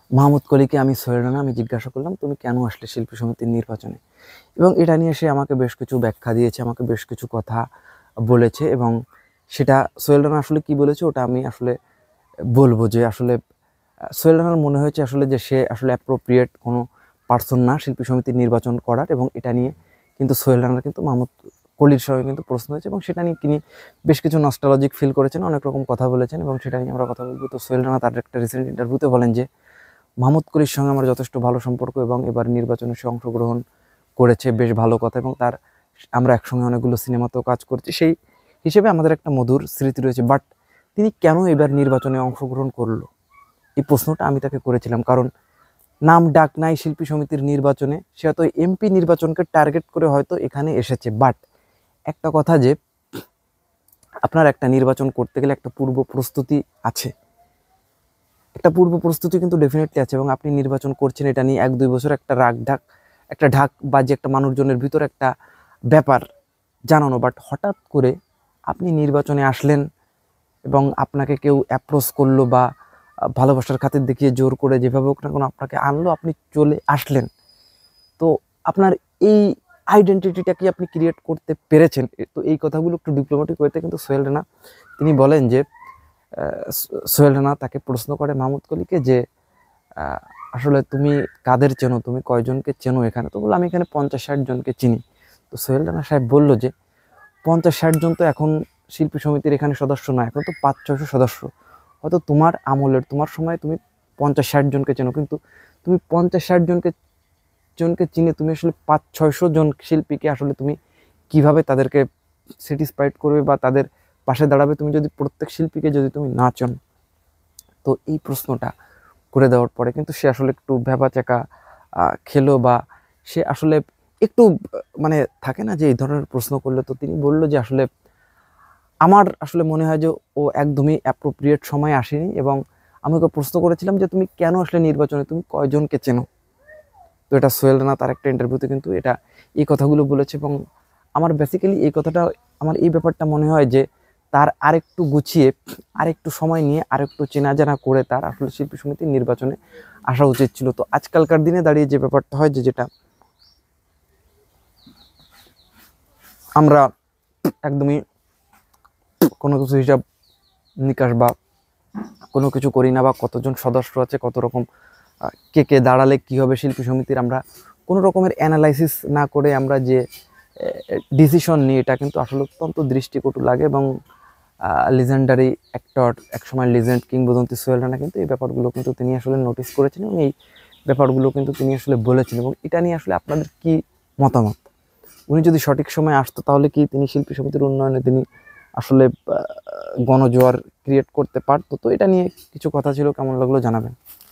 মাহমুদ কলিকে আমি সোহেল রানা আমি জিজ্ঞাসা করলাম, তুমি কেন আসলে শিল্পী সমিতির নির্বাচনে? এবং এটা নিয়ে সে আমাকে বেশ কিছু ব্যাখ্যা দিয়েছে, আমাকে বেশ কিছু কথা বলেছে। এবং সেটা সোহেল রানা আসলে কি বলেছে ওটা আমি আসলে বলবো যে আসলে সোহেল রানার মনে হয়েছে আসলে যে সে আসলে অ্যাপ্রোপ্রিয়েট কোনো পার্সন না শিল্পী সমিতির নির্বাচন করার। এবং এটা নিয়ে কিন্তু সোহেল রানার কিন্তু মাহমুদ কলির সঙ্গে কিন্তু প্রশ্ন হয়েছে, এবং সেটা নিয়ে তিনি বেশ কিছু নস্টালজিক ফিল করেছেন, অনেক রকম কথা বলেছেন, এবং সেটা নিয়ে আমরা কথা বলবো। তো সোহেল রানা তার একটা রিসেন্ট ইন্টারভিউতে বলেন যে মাহমুদ কলির সঙ্গে আমার যথেষ্ট ভালো সম্পর্ক, এবং এবার নির্বাচনে সে অংশগ্রহণ করেছে, বেশ ভালো কথা। এবং আমরা একসঙ্গে অনেকগুলো সিনেমাতেও কাজ করছি, সেই হিসেবে আমাদের একটা মধুর স্মৃতি রয়েছে। বাট তিনি কেন এবার নির্বাচনে অংশগ্রহণ করলো, এই প্রশ্নটা আমি তাকে করেছিলাম। কারণ নাম ডাক নাই শিল্পী সমিতির নির্বাচনে, সে হয়তো এমপি নির্বাচনকে টার্গেট করে হয়তো এখানে এসেছে। বাট একটা কথা যে আপনার একটা নির্বাচন করতে গেলে একটা পূর্ব প্রস্তুতি আছে, একটা পূর্ব প্রস্তুতি কিন্তু ডেফিনেটলি আছে। এবং আপনি নির্বাচন করছেন এটা নিয়ে 1-2 বছর একটা একটা ঢাক বাজে একটা মানুষজনের ভিতর একটা ব্যাপার জানানো। বাট হঠাৎ করে আপনি নির্বাচনে আসলেন এবং আপনাকে কেউ অ্যাপ্রোচ করলো বা ভালোবাসার খাতির দেখিয়ে জোর করে যেভাবে হোক না কেন আপনাকে আনলো, আপনি চলে আসলেন। তো আপনার এই আইডেন্টিটিটা কি আপনি ক্রিয়েট করতে পেরেছেন? তো এই কথাগুলো একটু ডিপ্লোম্যাটিক ওয়েতে কিন্তু সোহেল রানা তিনি বলেন যে সোহেল রানা তাকে প্রশ্ন করে মাহমুদ কলিকে যে আসলে তুমি কাদের চেনো, তুমি কয়জনকে চেনো এখানে? তো বললো আমি এখানে 50-60 জনকে চিনি। তো সোহেল রানা সাহেব বললো যে 50-60 জন তো এখন শিল্পী সমিতির এখানে সদস্য না, এখন তো 500-600 সদস্য। হয়তো তোমার আমলের তোমার সময় তুমি 50-60 জনকে চেনো, কিন্তু তুমি 50-60 জনকে চিনে তুমি আসলে 500-600 জন শিল্পীকে আসলে তুমি কিভাবে তাদেরকে স্যাটিসফাইড করবে বা তাদের পাশে দাঁড়াবে, তুমি যদি প্রত্যেক শিল্পীকে যদি তুমি না চেন? তো এই প্রশ্নটা করে দেওয়ার পরে কিন্তু সে আসলে একটু ভ্যাবাচ্যাকা খেলো, বা সে আসলে একটু মানে থাকে না যে এই ধরনের প্রশ্ন করলে। তো তিনি বলল যে আসলে আমার আসলে মনে হয় যে ও একদমই অ্যাপ্রোপ্রিয়েট সময় আসেনি। এবং আমি ওকে প্রশ্ন করেছিলাম যে তুমি কেন আসলে নির্বাচনে, তুমি কয়জনকে চেনো? তো এটা সোহেল রানা তার একটা ইন্টারভিউতে কিন্তু এই কথাগুলো বলেছে। এবং আমার বেসিক্যালি এই কথাটা, আমার এই ব্যাপারটা মনে হয় যে তার আরেকটু গুছিয়ে, আরেকটু সময় নিয়ে, আরেকটু চেনা জানা করে তার আসলে শিল্পী সমিতির নির্বাচনে আসা উচিত ছিল। তো আজকালকার দিনে দাঁড়িয়ে যে ব্যাপারটা হয় যে যেটা আমরা একদমই কোনো কিছু হিসাব নিকাশ বা কোনো কিছু করি না, বা কতজন সদস্য আছে, কত রকম কে কে দাঁড়ালে কী হবে শিল্পী সমিতির, আমরা কোনো রকমের অ্যানালাইসিস না করে আমরা যে ডিসিশন নিই, এটা কিন্তু আসলে অত্যন্ত দৃষ্টিকটু লাগে। এবং লিজেন্ডারি অ্যাক্টর, একসময় লিজেন্ড কিংবদন্তি সোহেল রানা কিন্তু এই ব্যাপারগুলো কিন্তু তিনি আসলে নোটিস করেছেন, এবং এই ব্যাপারগুলো কিন্তু তিনি আসলে বলেছেন। এবং এটা নিয়ে আসলে আপনাদের কি মতামত? উনি যদি সঠিক সময় আসতো তাহলে কি তিনি শিল্পী সমিতির উন্নয়নে তিনি আসলে গণজোয়ার ক্রিয়েট করতে পারতো? তো এটা নিয়ে কিছু কথা ছিল, কেমন লাগলো জানাবেন।